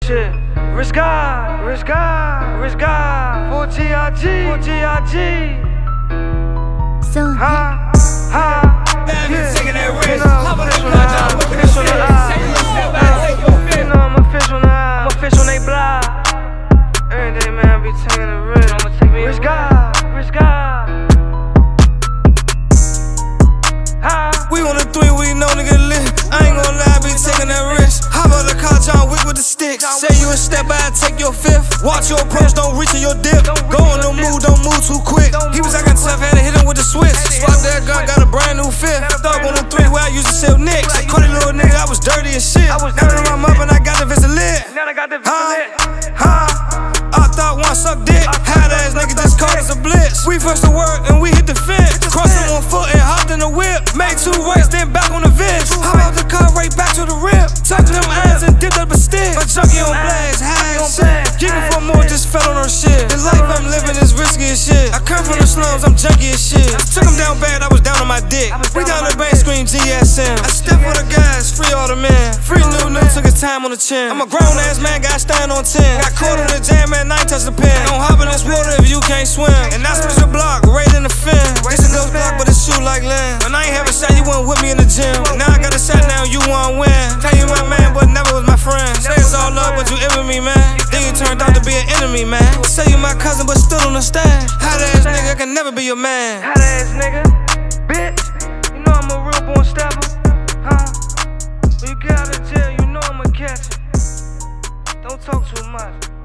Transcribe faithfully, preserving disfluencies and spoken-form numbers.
Shit. Rich God, Rich God, Rich God. four G I G, four G I G. So Ha, ha. Yeah. Taking that risk. You know I'm official now. I'm official now. You know I'm official now. I'm official on they block. Every day, man, I be taking the risk. I'ma take me Rich God, Rich God. Ha. We on the three, we know nigga lit. I ain't gon' lie, I be taking that risk. Hop on the car, John Wick with the sticks. Say you a step by, take your fifth. Watch your approach, don't reach in your dip. Go on the move, don't move too quick. He was acting tough, had to hit him with the switch. Swap that gun, got a brand new fifth. Thug on the three where I used to sell nicks. Caught a little nigga, I was dirty as shit. Now that I'm up and I got the visit lit. Now I got the Huh? Huh? I thought one suck dick. Had ass nigga just caught us a blitz. We first to work and we hit the fence. Crossed on one foot and hopped in the whip. Made two rights, then back on the Vince. Hop out the car, right back to the rip. Tucked them ass and dipped up a stick. A junkie on blast, high on shit. Giving for more, just fell on her shit. The life I'm living is risky as shit. I come from the slums, I'm junkie as shit. Took him down bad, I was down on my dick. We down the bank, scream G S M. I step on the gas, free all the men. Free new new, took his time on the chin. I'm a grown ass man, got stand on ten. Got caught in the jam at night, touch the pen. Don't hop in this water if you can't swim. And I switch the block, right in the fin. This a good block, but it's shoot like land. When I ain't have a shot, you went with me in the gym. Now I got a shot, now you want win. Tell you my man, but never was my friend. Say it's all love, but you envy me, man. Then you turned out to be an enemy, man. Say you my cousin, but still on the stand. Hot ass nigga can never be your man. Hot ass nigga, bitch. You know I'm a real born stepper, huh? When you get out of jail, you know I'ma catch you. Don't talk too much.